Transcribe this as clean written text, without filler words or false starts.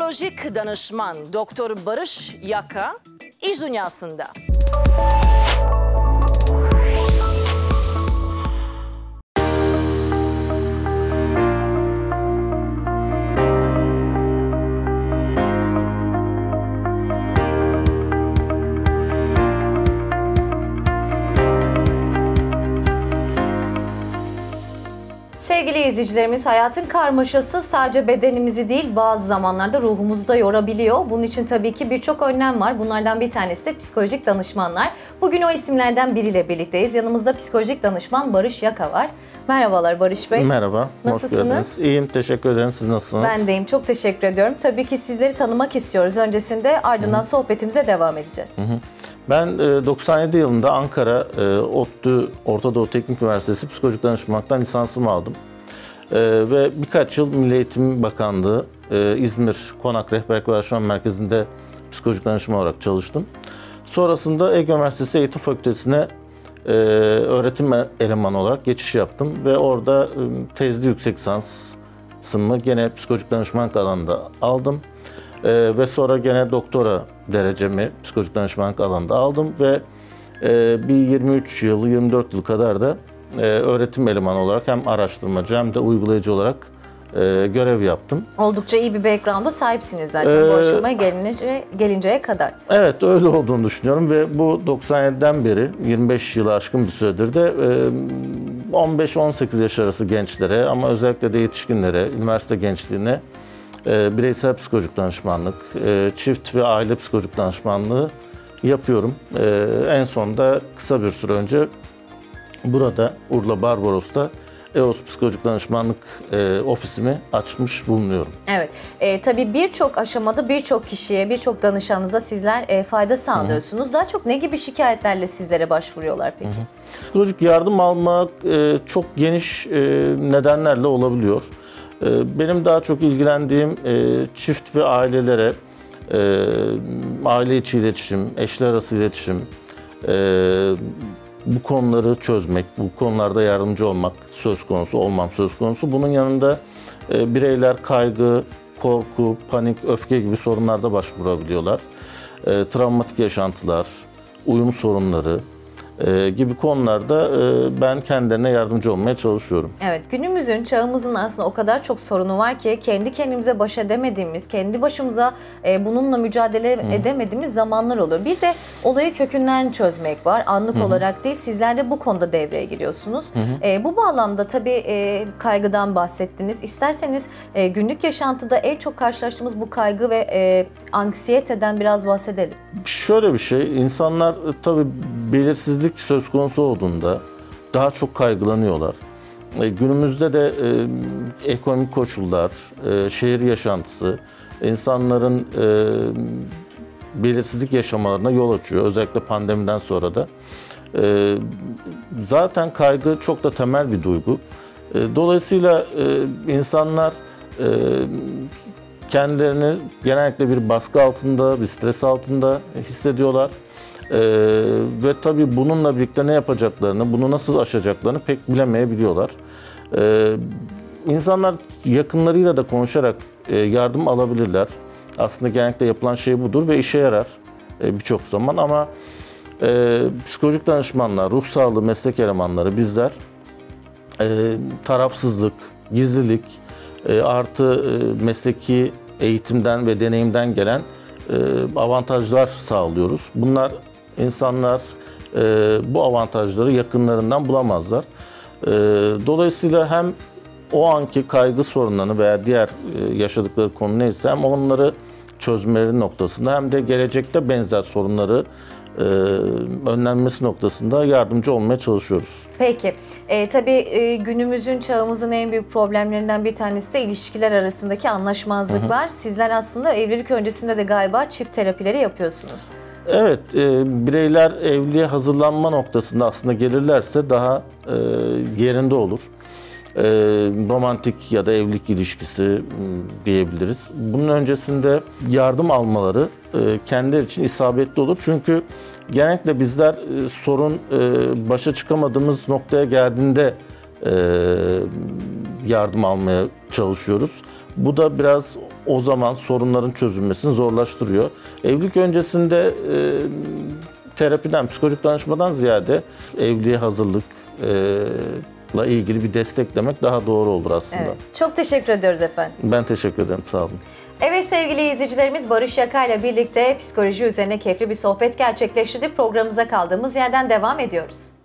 Psikolojik danışman Doktor Barış Yaka iş dünyasında. Sevgili izleyicilerimiz, hayatın karmaşası sadece bedenimizi değil bazı zamanlarda ruhumuzu da yorabiliyor. Bunun için tabii ki birçok önlem var. Bunlardan bir tanesi de psikolojik danışmanlar. Bugün o isimlerden biriyle birlikteyiz. Yanımızda psikolojik danışman Barış Yaka var. Merhabalar Barış Bey. Merhaba. Nasılsınız? İyiyim, teşekkür ederim. Siz nasılsınız? Ben deyim, çok teşekkür ediyorum. Tabii ki sizleri tanımak istiyoruz. Öncesinde ardından sohbetimize devam edeceğiz. Ben 97 yılında Ankara ODTÜ Orta Doğu Teknik Üniversitesi Psikolojik Danışmanlıktan lisansımı aldım. Ve birkaç yıl Milli Eğitim Bakanlığı İzmir Konak Rehberlik ve Araştırma Merkezi'nde psikolojik danışman olarak çalıştım. Sonrasında Ege Üniversitesi Eğitim Fakültesi'ne öğretim elemanı olarak geçiş yaptım. Ve orada tezli yüksek lisansımı gene psikolojik danışmanlık alanında aldım. Ve sonra gene doktora derecemi psikolojik danışmanlık alanında aldım ve bir 23 yıl, 24 yıl kadar da öğretim elemanı olarak hem araştırmacı hem de uygulayıcı olarak görev yaptım. Oldukça iyi bir background'a sahipsiniz zaten bu aşamaya gelinceye kadar. Evet, öyle olduğunu düşünüyorum ve bu 97'den beri 25 yılı aşkın bir süredir de 15-18 yaş arası gençlere ama özellikle de yetişkinlere, üniversite gençliğine bireysel psikolojik danışmanlık, çift ve aile psikolojik danışmanlığı yapıyorum. En son da kısa bir süre önce burada Urla Barbaros'ta EOS Psikolojik Danışmanlık ofisimi açmış bulunuyorum. Evet, tabii birçok aşamada birçok kişiye, birçok danışanınıza sizler fayda sağlıyorsunuz. Daha çok ne gibi şikayetlerle sizlere başvuruyorlar peki? Psikolojik yardım almak çok geniş nedenlerle olabiliyor. Benim daha çok ilgilendiğim çift ve ailelere, aile içi iletişim, eşler arası iletişim, bu konuları çözmek, bu konularda yardımcı olmak söz konusu, olmam söz konusu. Bunun yanında bireyler kaygı, korku, panik, öfke gibi sorunlarda başvurabiliyorlar. Travmatik yaşantılar, uyum sorunları gibi konularda ben kendilerine yardımcı olmaya çalışıyorum. Evet, günümüzün, çağımızın aslında o kadar çok sorunu var ki kendi kendimize baş edemediğimiz, kendi başımıza bununla mücadele edemediğimiz zamanlar oluyor. Bir de olayı kökünden çözmek var. Anlık olarak değil, sizler de bu konuda devreye giriyorsunuz. Bu bağlamda tabii kaygıdan bahsettiniz. İsterseniz günlük yaşantıda en çok karşılaştığımız bu kaygı ve anksiyeteden biraz bahsedelim. Şöyle bir şey, insanlar tabii belirsizlik söz konusu olduğunda daha çok kaygılanıyorlar. Günümüzde de ekonomik koşullar, şehir yaşantısı insanların belirsizlik yaşamalarına yol açıyor. Özellikle pandemiden sonra da. Zaten kaygı çok da temel bir duygu. Dolayısıyla insanlar kendilerini genellikle bir baskı altında, bir stres altında hissediyorlar. Ve tabii bununla birlikte ne yapacaklarını, bunu nasıl aşacaklarını pek bilemeyebiliyorlar. İnsanlar yakınlarıyla da konuşarak yardım alabilirler. Aslında genellikle yapılan şey budur ve işe yarar birçok zaman ama psikolojik danışmanlar, ruh sağlığı meslek elemanları bizler tarafsızlık, gizlilik artı mesleki eğitimden ve deneyimden gelen avantajlar sağlıyoruz. Bunlar insanlar bu avantajları yakınlarından bulamazlar. Dolayısıyla hem o anki kaygı sorunlarını veya diğer yaşadıkları konu neyse hem onları çözmeleri noktasında hem de gelecekte benzer sorunları önlenmesi noktasında yardımcı olmaya çalışıyoruz. Peki, tabii günümüzün, çağımızın en büyük problemlerinden bir tanesi de ilişkiler arasındaki anlaşmazlıklar. Sizler aslında evlilik öncesinde de galiba çift terapileri yapıyorsunuz. Evet, bireyler evliliğe hazırlanma noktasında aslında gelirlerse daha yerinde olur. Romantik ya da evlilik ilişkisi diyebiliriz. Bunun öncesinde yardım almaları kendileri için isabetli olur. Çünkü genellikle bizler sorun başa çıkamadığımız noktaya geldiğinde yardım almaya çalışıyoruz. Bu da biraz o zaman sorunların çözülmesini zorlaştırıyor. Evlilik öncesinde terapiden, psikolojik danışmadan ziyade evliliğe hazırlıkla ilgili bir desteklemek daha doğru olur aslında. Evet. Çok teşekkür ediyoruz efendim. Ben teşekkür ederim. Sağ olun. Evet sevgili izleyicilerimiz, Barış Yaka ile birlikte psikoloji üzerine keyifli bir sohbet gerçekleştirdik. Programımıza kaldığımız yerden devam ediyoruz.